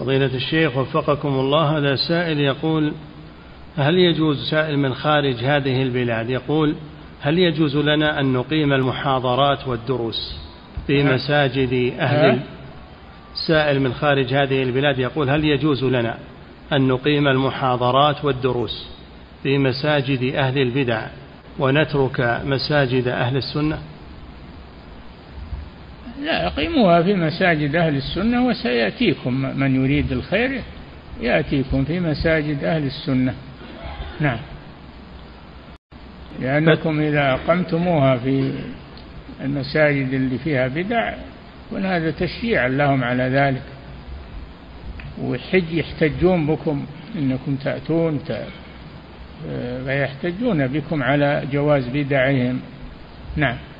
فضيلة الشيخ وفقكم الله، هذا سائل يقول: هل يجوز، سائل من خارج هذه البلاد، يقول: هل يجوز لنا أن نقيم المحاضرات والدروس في مساجد سائل من خارج هذه البلاد يقول: هل يجوز لنا أن نقيم المحاضرات والدروس في مساجد أهل البدع ونترك مساجد أهل السنة؟ لا، أقيموها في مساجد أهل السنة، وسيأتيكم من يريد الخير يأتيكم في مساجد أهل السنة. نعم، لأنكم إذا أقمتموها في المساجد اللي فيها بدع يكون هذا تشجيعا لهم على ذلك، يحتجون بكم إنكم تأتون فيحتجون بكم على جواز بدعهم. نعم.